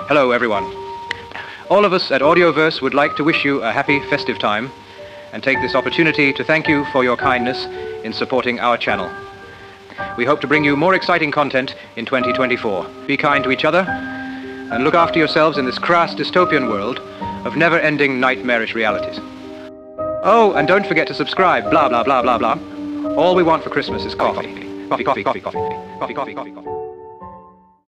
Hello everyone. All of us at Audioverse would like to wish you a happy festive time and take this opportunity to thank you for your kindness in supporting our channel. We hope to bring you more exciting content in 2024. Be kind to each other and look after yourselves in this crass dystopian world of never-ending nightmarish realities. Oh, and don't forget to subscribe, blah blah blah blah blah. All we want for Christmas is coffee. Coffee, coffee, coffee, coffee, coffee, coffee, coffee, coffee.